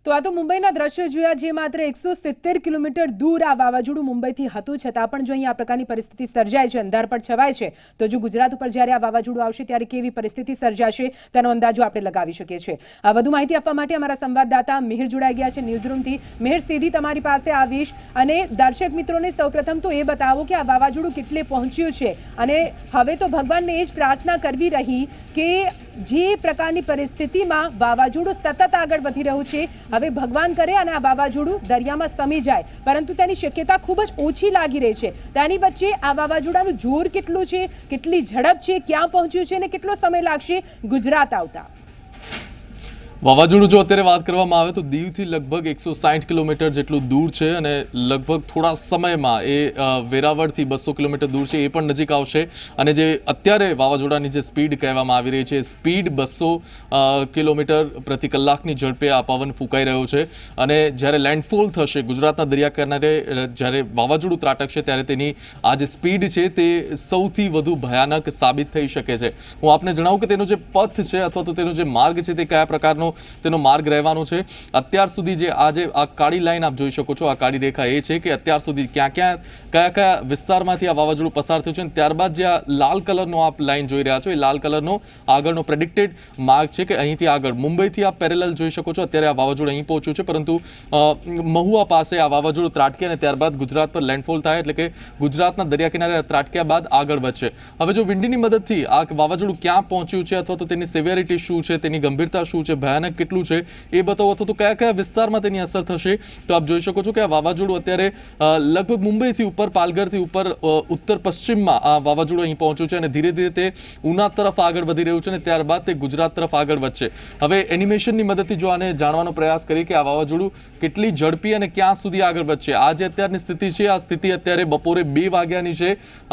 તો આ તો મુંબઈના દ્રશ્યો જોયા જે માત્ર 170 કિલોમીટર દૂર આ વાવાઝોડું મુંબઈથી હતું છતાં પણ જો અહીં આ પ્રકારની પરિસ્થિતિ સર્જાય છે અંધારપટ છવાય છે તો જો ગુજરાત ઉપર જ્યારે આ વાવાઝોડું આવશે ત્યારે કેવી પરિસ્થિતિ સર્જાશે તેનો અંદાજો આપણે લગાવી શકીએ છીએ। વધુ માહિતી આપવા માટે અમારા સંવાદદાતા મિહિર જોડાઈ ગયા છે ન્યૂઝરૂમથી। મિહિર, સીધી તમારી પાસે આવીશ અને દર્શક મિત્રોને સૌપ્રથમ તો એ બતાવો કે આ વાવાઝોડું કેટલે પહોંચ્યું છે અને હવે તો ભગવાનને એ જ પ્રાર્થના કરવી રહી કે જે પ્રકારની પરિસ્થિતિમાં વાવાઝોડું સતત આગળ વધી રહ્યું છે હવે ભગવાન કરે અને આ વાવાઝોડું દરિયામાં સમી જાય, પરંતુ તેની શક્યતા ખૂબ જ ઓછી લાગી રહી છે। તેની વચ્ચે આ વાવાઝોડાનું જોર કેટલું છે, કેટલી ઝડપ છે, ક્યાં પહોંચ્યું છે અને કેટલો સમય લાગશે ગુજરાત આવતા? વાવાઝોડું જો અત્યારે વાત કરવામાં આવે તો દીવથી લગભગ 160 કિલોમીટર જેટલું દૂર છે અને લગભગ થોડા સમયમાં એ વેરાવળથી 200 કિલોમીટર દૂર છે, એ પણ નજીક આવશે। અને જે અત્યારે વાવાઝોડાની જે સ્પીડ કહેવામાં આવી રહી છે સ્પીડ 200 કિલોમીટર પ્રતિ કલાકની ઝડપે આ પવન ફૂંકાઈ રહ્યો છે અને જ્યારે લેન્ડફોલ થશે ગુજરાતના દરિયા કિનારે, જ્યારે વાવાઝોડું ત્રાટકશે ત્યારે તેની આ જે સ્પીડ છે તે સૌથી વધુ ભયાનક સાબિત થઈ શકે છે। હું આપને જણાવું કે તેનો જે પથ છે અથવા તો તેનો જે માર્ગ છે તે કયા પ્રકારનો તેનો માર્ગ રહેવાનો છે। અત્યાર સુધી જે આજે આ કાળી લાઈન આપ જોઈ શકો છો, આ કાળી રેખા એ છે કે અત્યાર સુધી કયા વિસ્તારમાંથી આ વાવાઝોડું પસાર થયું છે અને ત્યારબાદ જે આ લાલ કલરનો આપ લાઈન જોઈ રહ્યા છો એ લાલ કલરનો આગળનો પ્રેડિક્ટેડ માર્ગ છે કે અહીંથી આગળ મુંબઈથી આપ પેરેલલ જોઈ શકો છો। અત્યારે આ વાવાઝોડું અહીં પહોંચ્યું છે, પરંતુ મહુવા પાસે આ વાવાઝોડું ત્રાટકે અને ત્યારબાદ ગુજરાત પર લેન્ડફોલ થાય એટલે કે ગુજરાતના દરિયા કિનારે ત્રાટક્યા બાદ આગળ વધશે। હવે જો વિન્ડીની મદદથી આ વાવાઝોડું ક્યાં પહોંચ્યું છે અથવા તો તેની સિવિયરિટી શું છે, તેની ગંભીરતા શું છે, ભયાનક કેટલું છે એ બતાવો અથવા તો કયા વિસ્તારમાં તેની અસર થશે તો આપ જોઈ શકો છો કે આ વાવાઝોડું અત્યારે લગભગ મુંબઈથી ઉપર, પાલઘરથી ઉપર ઉત્તર પશ્ચિમમાં આ વાવાઝોડું અહીં પહોંચ્યું છે અને ધીરે ધીરે તે ઉના તરફ આગળ વધી રહ્યું છે અને ત્યારબાદ તે ગુજરાત તરફ આગળ વધશે। હવે એનિમેશનની મદદથી જો આને જાણવાનો પ્રયાસ કરીએ કે આ વાવાઝોડું કેટલી ઝડપી અને ક્યાં સુધી આગળ વધશે। આ જે અત્યારની સ્થિતિ છે આ સ્થિતિ અત્યારે બપોરે 2 વાગ્યાની છે,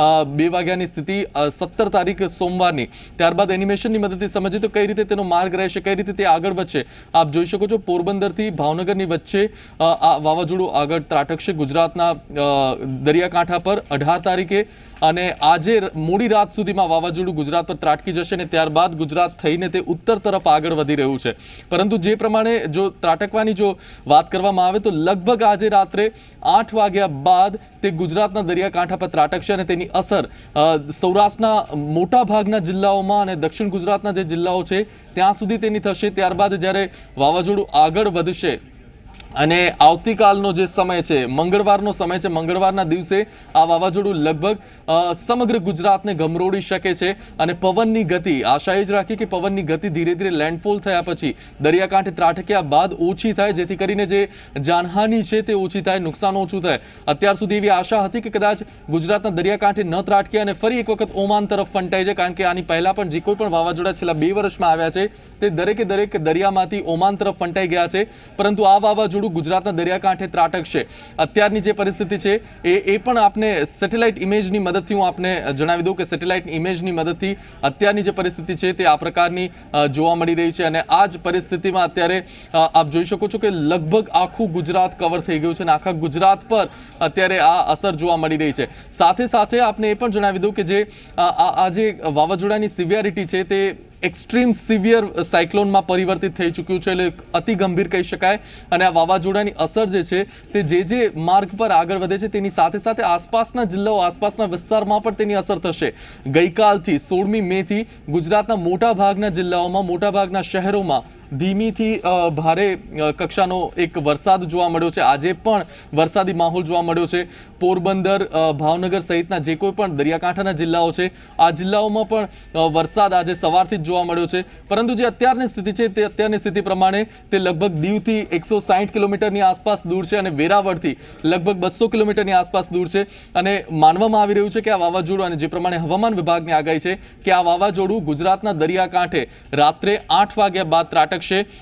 2 વાગ્યાની સ્થિતિ 17 તારીખ સોમવારની। ત્યારબાદ એનિમેશનની મદદથી સમજીએ તો કઈ રીતે તેનો માર્ગ રહેશે, કઈ રીતે તે આગળ વધશે। આપ જોઈ શકો છો પોરબંદરથી ભાવનગરની વચ્ચે આ વાવાઝોડું આગળ ત્રાટકશે ગુજરાતના દરિયાકાંઠા પર 18 તારીખે અને આજે મોડી રાત સુધીમાં વાવાઝોડું ગુજરાત પર ત્રાટકી જશે અને ત્યારબાદ ગુજરાત થઈને તે ઉત્તર તરફ આગળ વધી રહ્યું છે। પરંતુ જે પ્રમાણે જો ત્રાટકવાની જો વાત કરવામાં આવે તો લગભગ આજે રાત્રે 8 વાગ્યા બાદ તે ગુજરાતના દરિયાકાંઠા પર ત્રાટકશે અને તેની અસર સૌરાષ્ટ્રના મોટા ભાગના જિલ્લાઓમાં અને દક્ષિણ ગુજરાતના જે જિલ્લાઓ છે ત્યાં સુધી તેની થશે। ત્યારબાદ જ્યારે વાવાઝોડું આગળ વધશે અને આવતીકાલનો જે સમય છે મંગળવારનો સમય છે, મંગળવારના દિવસે આ વાવાઝોડું લગભગ સમગ્ર ગુજરાતને ગમરોડી શકે છે અને પવનની ગતિ આશા એ જ રાખી કે પવનની ગતિ ધીરે ધીરે લેન્ડફોલ થયા પછી દરિયાકાંઠે ત્રાટક્યા બાદ ઓછી થાય, જેથી કરીને જે જાનહાનિ છે તે ઓછી થાય, નુકસાન ઓછું થાય। અત્યાર સુધી એવી આશા હતી કે કદાચ ગુજરાતના દરિયાકાંઠે ન ત્રાટકે અને ફરી એક વખત ઓમાન તરફ ફંટાઈ જાય, કારણ કે આની પહેલા પણ જે કોઈ પણ વાવાઝોડા છેલ્લા 2 વર્ષમાં આવ્યા છે તે દરેક દરિયામાંથી ઓમાન તરફ ફંટાઈ ગયા છે, પરંતુ આ વાવાઝોડું ગુજરાતના દરિયાકાંઠે ત્રાટકશે। અત્યારની જે પરિસ્થિતિ છે એ પણ આપને સેટેલાઇટ ઇમેજની મદદથી હું આપને જણાવી દઉં કે સેટેલાઇટ ઇમેજની મદદથી અત્યારની જે પરિસ્થિતિ છે તે આ પ્રકારની જોવા મળી રહી છે અને આ જ પરિસ્થિતિમાં અત્યારે આપ જોઈ શકો છો કે લગભગ આખું ગુજરાત કવર થઈ ગયું છે અને આખા ગુજરાત પર અત્યારે આ અસર જોવા મળી રહી છે। સાથે સાથે આપને એ પણ જણાવી દઉં કે જે આ જે વાવાઝોડાની સિવિયરિટી છે તે એક્સ્ટ્રીમ સિવિયર સાયક્લોનમાં પરિવર્તિત થઈ ચૂક્યું છે, એટલે અતિ ગંભીર કહી શકાય। અને આ વાવાઝોડાની અસર જે છે તે જે માર્ગ પર આગળ વધે છે તેની સાથે સાથે આસપાસના જિલ્લાઓ, આસપાસના વિસ્તારમાં પણ તેની અસર થશે। ગઈકાલથી 16મી મેથી ગુજરાતના મોટા ભાગના જિલ્લાઓમાં, મોટા ભાગના શહેરોમાં ધીમીથી ભારે કક્ષાનો એક વરસાદ જોવા મળ્યો છે। આજે પણ વરસાદી માહોલ જોવા મળ્યો છે। પોરબંદર, ભાવનગર સહિતના જે કોઈ પણ દરિયાકાંઠાના જિલ્લાઓ છે આ જિલ્લાઓમાં પણ વરસાદ આજે સવારથી જ જોવા મળ્યો છે, પરંતુ જે અત્યારની સ્થિતિ છે તે અત્યારની સ્થિતિ પ્રમાણે તે લગભગ દીવથી 160 કિલોમીટરની આસપાસ દૂર છે અને વેરાવળથી લગભગ 200 કિલોમીટરની આસપાસ દૂર છે અને માનવામાં આવી રહ્યું છે કે આ વાવાઝોડું, અને જે પ્રમાણે હવામાન વિભાગની આગાહી છે કે આ વાવાઝોડું ગુજરાતના દરિયાકાંઠે રાત્રે 8 વાગ્યા બાદ ત્રાટકશે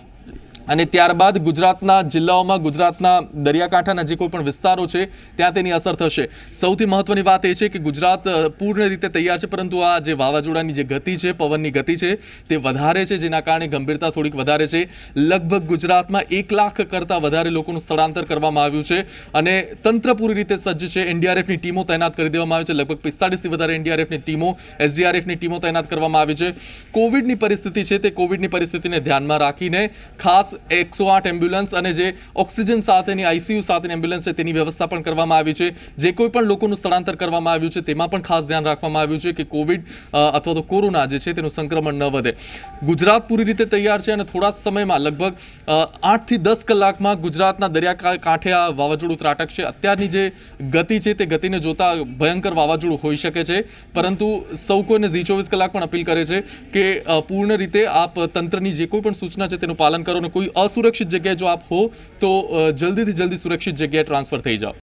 અને ત્યારબાદ ગુજરાતના જિલ્લાઓમાં, ગુજરાતના દરિયાકાંઠાના જે કોઈ પણ વિસ્તારો છે ત્યાં તેની અસર થશે। સૌથી મહત્વની વાત એ છે કે ગુજરાત પૂર્ણ રીતે તૈયાર છે, પરંતુ આ જે વાવાઝોડાની જે ગતિ છે, પવનની ગતિ છે તે વધારે છે, જેના કારણે ગંભીરતા થોડીક વધારે છે। લગભગ ગુજરાતમાં 1 લાખ કરતાં વધારે લોકોનું સ્થળાંતર કરવામાં આવ્યું છે અને તંત્ર પૂરી રીતે સજ્જ છે। એનડીઆરએફની ટીમો તૈનાત કરી દેવામાં આવી છે, લગભગ 45થી વધારે એનડીઆરએફની ટીમો, એસડીઆરએફની ટીમો તૈનાત કરવામાં આવી છે। કોવિડની પરિસ્થિતિ છે તે કોવિડની પરિસ્થિતિને ધ્યાનમાં રાખીને ખાસ ખાસ 108 એમ્બ્યુલન્સ અને જે ઓક્સિજન સાથેની આઈસીયુ સાથેની એમ્બ્યુલન્સ છે તેની વ્યવસ્થા પણ કરવામાં આવી છે. જે કોઈ પણ લોકોનું સ્થળાંતર કરવામાં આવ્યું છે તેમાં પણ ખાસ ધ્યાન રાખવામાં આવ્યું છે કે કોવિડ અથવા તો કોરોના જે છે તેનું સંક્રમણ ન વધે. ગુજરાત પૂરી રીતે તૈયાર છે અને થોડા સમયમાં લગભગ 8 થી 10 કલાકમાં ગુજરાતના દરિયા કાંઠે આ વાવાઝોડું ત્રાટકશે. અત્યારની જે ગતિ છે તે ગતિને જોતા ભયંકર વાવાઝોડું હોઈ શકે છે, પરંતુ સૌ કોઈને ઝી 24 કલાક પણ અપીલ કરે છે કે પૂર્ણ રીતે આપ તંત્રની જે કોઈ પણ સૂચના છે તેનું પાલન કરો અને કોઈ અસુરક્ષિત જગ્યાએ જો આપ હો તો જલ્દીથી જલ્દી સુરક્ષિત જગ્યાએ ટ્રાન્સફર થઈ જાઓ.